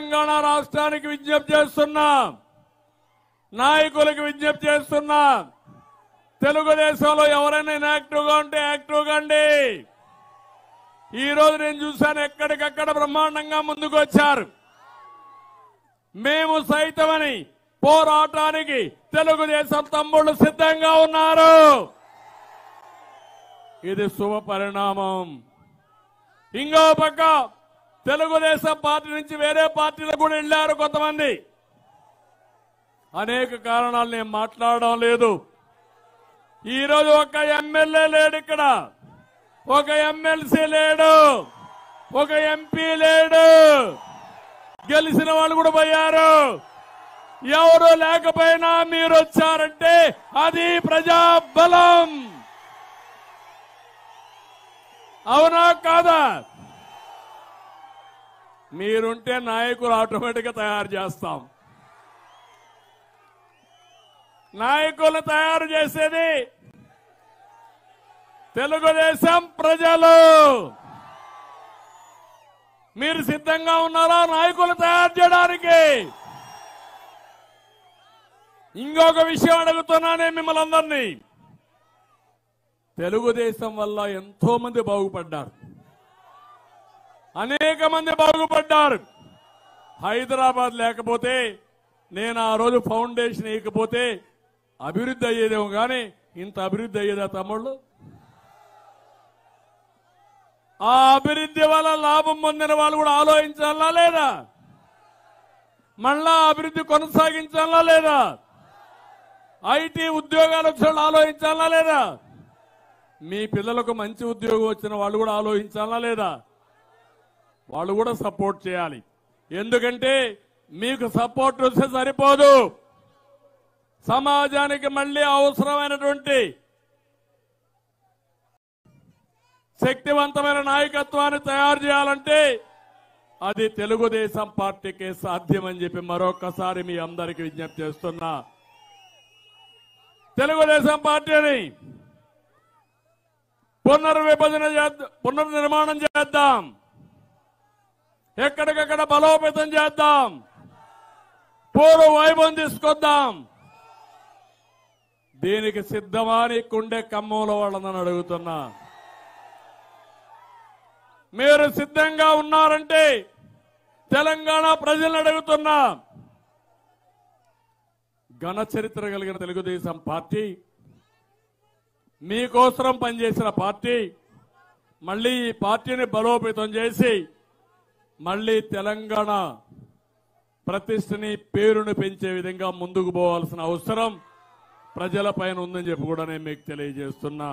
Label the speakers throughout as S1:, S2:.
S1: తెలంగాణ రాష్ట్రానికి విజ్ఞప్తి చేస్తున్నా, నాయకులకు విజ్ఞప్తి చేస్తున్నా, తెలుగుదేశంలో ఎవరైనా ఇన్యాక్టివ్గా ఉంటే యాక్టివ్ కండి. ఈ రోజు నేను చూశాను, ఎక్కడికక్కడ బ్రహ్మాండంగా ముందుకు వచ్చారు. మేము సైతమని పోరాటానికి తెలుగుదేశం తమ్ముళ్ళు సిద్ధంగా ఉన్నారు. ఇది శుభ పరిణామం. ఇంకో పక్క తెలుగుదేశం పార్టీ నుంచి వేరే పార్టీలకు కూడా వెళ్లారు కొంతమంది. అనేక కారణాలు నేను మాట్లాడడం లేదు. ఈ రోజు ఒక ఎమ్మెల్యే లేడు, ఇక్కడ ఒక ఎమ్మెల్సీ లేడు, ఒక ఎంపీ లేడు. గెలిచిన వాళ్ళు కూడా పోయారు. ఎవరు లేకపోయినా మీరు వచ్చారంటే అది ప్రజాబలం. అవునా కాదా? మీరుంటే నాయకులు ఆటోమేటిక్ గా తయారు చేస్తాం. నాయకులు తయారు చేసేది తెలుగుదేశం ప్రజలు. మీరు సిద్ధంగా ఉన్నారా నాయకులు తయారు చేయడానికి? ఇంకొక విషయం అడుగుతున్నానే మిమ్మల్ని అందరినీ. తెలుగుదేశం వల్ల ఎంతో మంది బాగుపడ్డారు, అనేక మంది బాగుపడ్డారు. హైదరాబాద్ లేకపోతే, నేను ఆ రోజు ఫౌండేషన్ వేయకపోతే అభివృద్ధి అయ్యేదేమో కానీ ఇంత అభివృద్ధి అయ్యేదా తమ్ముళ్ళు? ఆ అభివృద్ధి వల్ల లాభం పొందిన వాళ్ళు కూడా ఆలోచించాలా లేదా? మళ్ళా అభివృద్ధి కొనసాగించాలా లేదా? ఐటీ ఉద్యోగాలు వచ్చిన వాళ్ళు ఆలోచించాలా లేదా? మీ పిల్లలకు మంచి ఉద్యోగం వచ్చిన వాళ్ళు కూడా ఆలోచించాలా లేదా? వాళ్ళు కూడా సపోర్ట్ చేయాలి. ఎందుకంటే మీకు సపోర్ట్ వస్తే సరిపోదు. సమాజానికి మళ్ళీ అవసరమైనటువంటి శక్తివంతమైన నాయకత్వాన్ని తయారు చేయాలంటే అది తెలుగుదేశం పార్టీకే సాధ్యమని చెప్పి మరొకసారి మీ అందరికీ విజ్ఞప్తి చేస్తున్నా. తెలుగుదేశం పార్టీని పునర్నిర్మాణం చేద్దాం, ఎక్కడికక్కడ బలోపేతం చేద్దాం, పూర్వ వైభవం తీసుకొద్దాం. దీనికి సిద్ధమాని కుండే ఖమ్మంలో వాళ్ళని అడుగుతున్నా. మీరు సిద్ధంగా ఉన్నారంటే తెలంగాణ ప్రజలను అడుగుతున్నా. ఘన చరిత్ర కలిగిన తెలుగుదేశం పార్టీ, మీకోసం పనిచేసిన పార్టీ, మళ్ళీ ఈ పార్టీని బలోపేతం చేసి మళ్ళీ తెలంగాణ ప్రతిష్టని పేరును పెంచే విధంగా ముందుకు పోవాల్సిన అవసరం ప్రజల పైన ఉందని చెప్పి కూడా నేను మీకు తెలియజేస్తున్నా.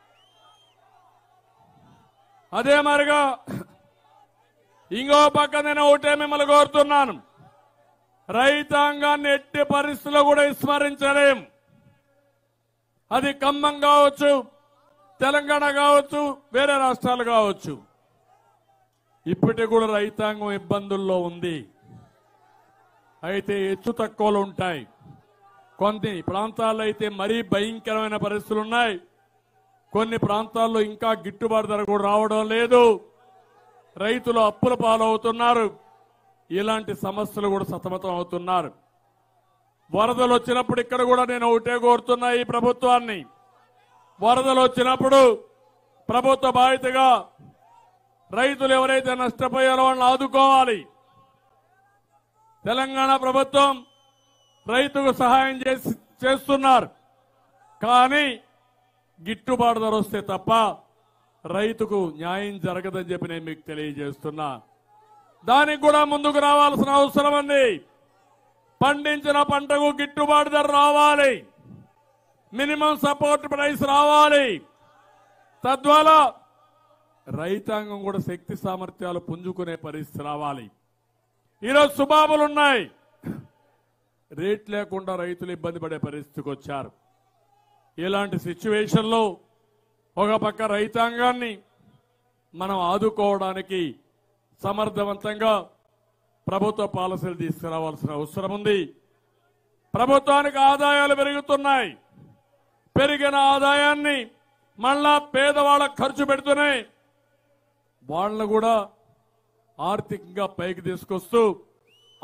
S1: అదే మరిగా ఇంకో పక్క నేను ఒకటే మిమ్మల్ని కోరుతున్నాను, రైతాంగాన్ని ఎట్టి పరిస్థితుల్లో కూడా విస్మరించలేం. అది ఖమ్మం కావచ్చు, తెలంగాణ కావచ్చు, వేరే రాష్ట్రాలు కావచ్చు. ఇప్పటికి కూడా రైతాంగం ఇబ్బందుల్లో ఉంది. అయితే హెచ్చు తక్కువలు ఉంటాయి. కొన్ని ప్రాంతాల్లో అయితే మరీ భయంకరమైన పరిస్థితులు ఉన్నాయి. కొన్ని ప్రాంతాల్లో ఇంకా గిట్టుబాటు ధర కూడా రావడం లేదు. రైతులు అప్పుల పాలవుతున్నారు. ఇలాంటి సమస్యలు కూడా సతమతం అవుతున్నారు. వరదలు వచ్చినప్పుడు ఇక్కడ కూడా నేను ఒకటే కోరుతున్నా ఈ ప్రభుత్వాన్ని, వరదలు వచ్చినప్పుడు ప్రభుత్వ బాధ్యతగా రైతులు ఎవరైతే నష్టపోయారో వాళ్ళని ఆదుకోవాలి. తెలంగాణ ప్రభుత్వం రైతుకు సహాయం చేస్తున్నారు. కానీ గిట్టుబాటు ధర వస్తే తప్ప రైతుకు న్యాయం జరగదని చెప్పి నేను మీకు తెలియజేస్తున్నా. దానికి కూడా ముందుకు రావాల్సిన అవసరం ఉంది. పండించిన పంటకు గిట్టుబాటు ధర రావాలి, మినిమం సపోర్ట్ ప్రైస్ రావాలి. తద్వారా రైతాంగం కూడా శక్తి సామర్థ్యాలు పుంజుకునే పరిస్థితి రావాలి. ఈరోజు సుబాబులున్నాయి, రేట్ లేకుండా రైతులు ఇబ్బంది పడే పరిస్థితికి వచ్చారు. ఇలాంటి సిచ్యువేషన్లో ఒక పక్క రైతాంగాన్ని మనం ఆదుకోవడానికి సమర్థవంతంగా ప్రభుత్వ పాలసీలు తీసుకురావాల్సిన అవసరం ఉంది. ప్రభుత్వానికి ఆదాయాలు పెరుగుతున్నాయి. పెరిగిన ఆదాయాన్ని మళ్ళా పేదవాళ్ళకు ఖర్చు పెడుతున్నాయి. వాళ్ళను కూడా ఆర్థికంగా పైకి తీసుకొస్తూ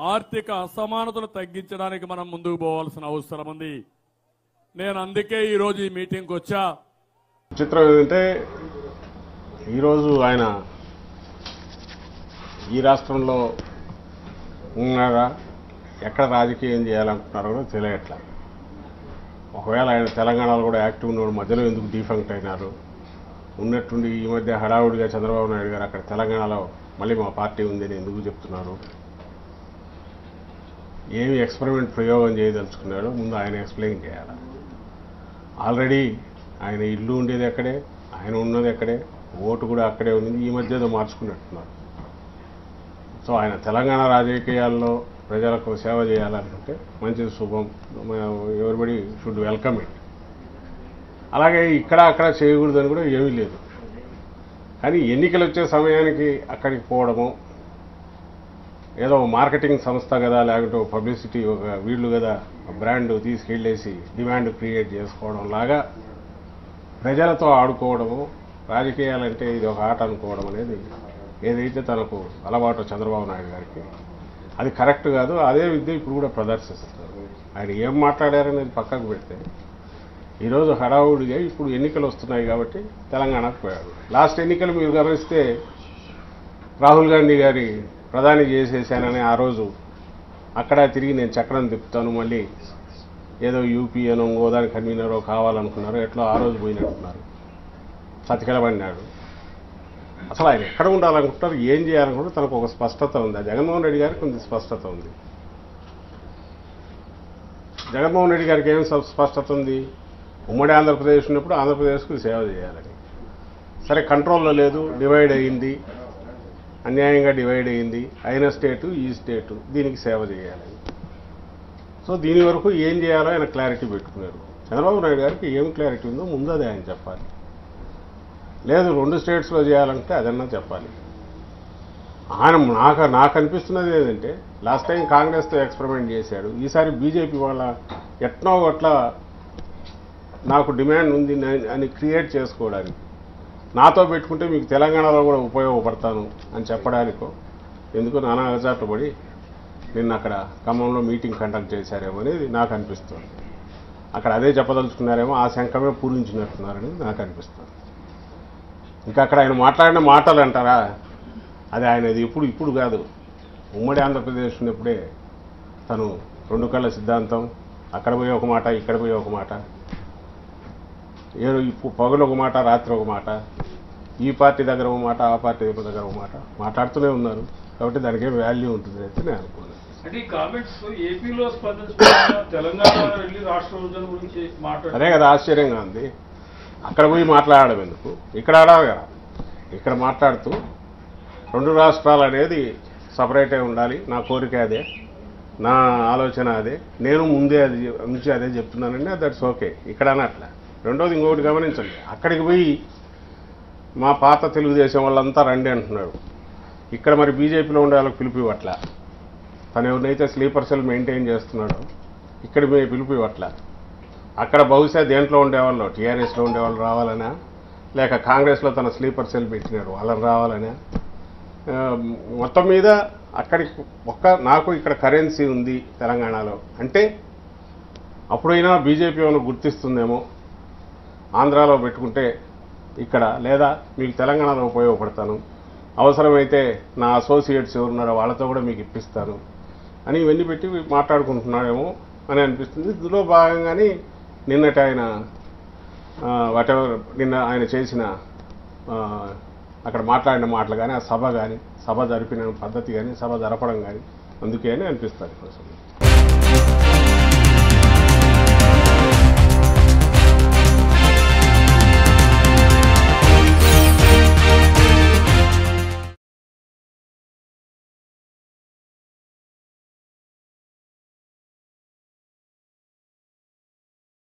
S1: ఆర్థిక అసమానతలు తగ్గించడానికి మనం ముందుకు పోవాల్సిన అవసరం ఉంది. నేను అందుకే ఈరోజు ఈ మీటింగ్కి వచ్చా.
S2: చిత్రం ఏంటంటే ఈరోజు ఆయన ఈ రాష్ట్రంలో ఉన్నారా, ఎక్కడ రాజకీయం చేయాలనుకుంటున్నారో కూడా తెలియట్లా. ఒకవేళ ఆయన తెలంగాణలో కూడా యాక్టివ్ ఉన్నాడు, మధ్యలో ఎందుకు డిఫంక్ట్ అయినారు? ఉన్నట్టుండి ఈ మధ్య హడావుడిగా చంద్రబాబు నాయుడు గారు అక్కడ తెలంగాణలో మళ్ళీ మా పార్టీ ఉందని ఎందుకు చెప్తున్నారు? ఏమి ఎక్స్పెరిమెంట్ ప్రయోగం చేయదలుచుకున్నాడో ముందు ఆయన ఎక్స్ప్లెయిన్ చేయాలి. ఆల్రెడీ ఆయన ఇల్లు ఉండేది ఎక్కడే, ఆయన ఉన్నది ఎక్కడే, ఓటు కూడా అక్కడే ఉంది. ఈ మధ్య ఏదో మార్చుకున్నట్టున్నారు. సో ఆయన తెలంగాణ రాజకీయాల్లో ప్రజలకు సేవ చేయాలనుకుంటే మంచిది, శుభం. Everybody should welcome it. అలాగే ఇక్కడ అక్కడ చేయకూడదని కూడా ఏమీ లేదు. కానీ ఎన్నికలు వచ్చే సమయానికి అక్కడికి పోవడము, ఏదో మార్కెటింగ్ సంస్థ కదా, లేకుంటే పబ్లిసిటీ ఒక వీళ్ళు కదా బ్రాండ్ తీసుకెళ్ళేసి డిమాండ్ క్రియేట్ చేసుకోవడం లాగా ప్రజలతో ఆడుకోవడము, రాజకీయాలంటే ఇది ఒక ఆట అనుకోవడం అనేది ఏదైతే తనకు అలవాటు చంద్రబాబు నాయుడు గారికి, అది కరెక్ట్ కాదు. అదే విద్య ఇప్పుడు కూడా ప్రదర్శిస్తారు. ఆయన ఏం మాట్లాడారనేది పక్కకు పెడితే ఈరోజు హడావుడిగా ఇప్పుడు ఎన్నికలు వస్తున్నాయి కాబట్టి తెలంగాణకు పోయాడు. లాస్ట్ ఎన్నికలు మీరు గమనిస్తే రాహుల్ గాంధీ గారి ప్రధాని చేసేసానని ఆ రోజు అక్కడ తిరిగి నేను చక్రం తిప్పుతాను, మళ్ళీ ఏదో యూపీ అనో గోదావరి కన్వీనరో కావాలనుకున్నారు, ఎట్లా ఆ రోజు పోయినట్టున్నారు, సతికిలబడినాడు. అసలు ఆయన ఎక్కడ ఉండాలనుకుంటారు, ఏం చేయాలనుకుంటారు, తనకు ఒక స్పష్టత ఉంది. ఆ జగన్మోహన్ రెడ్డి గారికి కొంత స్పష్టత ఉంది. జగన్మోహన్ రెడ్డి గారికి ఏం స్పష్టత ఉంది? ఉమ్మడి ఆంధ్రప్రదేశ్ ఉన్నప్పుడు ఆంధ్రప్రదేశ్కు సేవ చేయాలని. సరే, కంట్రోల్లో లేదు, డివైడ్ అయ్యింది, అన్యాయంగా డివైడ్ అయ్యింది, అయిన స్టేటు ఈ స్టేటు, దీనికి సేవ చేయాలని. సో దీని వరకు ఏం చేయాలో ఆయన క్లారిటీ పెట్టుకున్నారు. చంద్రబాబు నాయుడు గారికి ఏం క్లారిటీ ఉందో ముందు అది ఆయన చెప్పాలి. లేదు 2 స్టేట్స్లో చేయాలంటే అదన్నా చెప్పాలి. ఆయన నాకు అనిపిస్తున్నది ఏంటంటే లాస్ట్ టైం కాంగ్రెస్తో ఎక్స్పెరిమెంట్ చేశాడు, ఈసారి బీజేపీ వాళ్ళ ఎట్నో అట్లా నాకు డిమాండ్ ఉంది అని క్రియేట్ చేసుకోవడానికి, నాతో పెట్టుకుంటే మీకు తెలంగాణలో కూడా ఉపయోగపడతాను అని చెప్పడానికో ఎందుకు నానా అగచాట్లపడి నిన్న అక్కడ ఖమ్మంలో మీటింగ్ కండక్ట్ చేశారేమో అనేది నాకు అనిపిస్తుంది. అక్కడ అదే చెప్పదలుచుకున్నారేమో, ఆ శంఖమే పూరించినట్టున్నారని నాకు అనిపిస్తుంది. ఇంకా అక్కడ ఆయన మాట్లాడిన మాటలు అంటారా, అది ఆయనది ఇప్పుడు కాదు, ఉమ్మడి ఆంధ్రప్రదేశ్ ఉన్నప్పుడే తను 2 కళ్ళ సిద్ధాంతం, అక్కడ పోయి ఒక మాట, ఇక్కడ పోయి ఒక మాట, పగలు ఒక మాట, రాత్రి ఒక మాట, ఈ పార్టీ దగ్గర ఒక మాట, ఆ పార్టీ దగ్గర ఒక మాట మాట్లాడుతూనే ఉన్నారు. కాబట్టి దానికి ఏం వాల్యూ ఉంటుంది అయితే నేను అనుకున్నాను. అదే కదా ఆశ్చర్యంగా ఉంది. అక్కడ పోయి మాట్లాడడం ఎందుకు, ఇక్కడ ఆడాలి కదా. ఇక్కడ మాట్లాడుతూ 2 రాష్ట్రాలు అనేది సపరేటే ఉండాలి, నా కోరిక అదే, నా ఆలోచన అదే, నేను ముందే అది నుంచి అదే చెప్తున్నానండి, దట్స్ ఓకే. ఇక్కడ అట్లా. రెండోది ఇంకొకటి గమనించండి, అక్కడికి పోయి మా పాత తెలుగుదేశం వాళ్ళంతా రండి అంటున్నాడు. ఇక్కడ మరి బీజేపీలో ఉండే వాళ్ళకి పిలుపు ఇవ్వట్లా. తను ఎవరినైతే స్లీపర్ సెల్ మెయింటైన్ చేస్తున్నాడో ఇక్కడ పిలుపు ఇవ్వట్లా. అక్కడ బహుశా దేంట్లో ఉండేవాళ్ళు, టీఆర్ఎస్లో ఉండేవాళ్ళు రావాలనా, లేక కాంగ్రెస్లో తన స్లీపర్ సెల్ పెట్టినాడు వాళ్ళని రావాలనా, మొత్తం మీద అక్కడికి నాకు ఇక్కడ కరెన్సీ ఉంది తెలంగాణలో అంటే అప్పుడైనా బీజేపీ ఏమైనా గుర్తిస్తుందేమో, ఆంధ్రాలో పెట్టుకుంటే ఇక్కడ, లేదా మీకు తెలంగాణలో ఉపయోగపడతాను, అవసరమైతే నా అసోసియేట్స్ ఎవరున్నారో వాళ్ళతో కూడా మీకు ఇప్పిస్తాను అని ఇవన్నీ పెట్టి మాట్లాడుకుంటున్నాడేమో అని అనిపిస్తుంది. ఇందులో భాగంగానే నిన్నటి ఆయన వాటెవర్ నిన్న ఆయన చేసిన అక్కడ మాట్లాడిన మాటలు కానీ, ఆ సభ కానీ, సభ జరిపిన పద్ధతి కానీ, సభ జరపడం కానీ అందుకే అని అనిపిస్తుంది.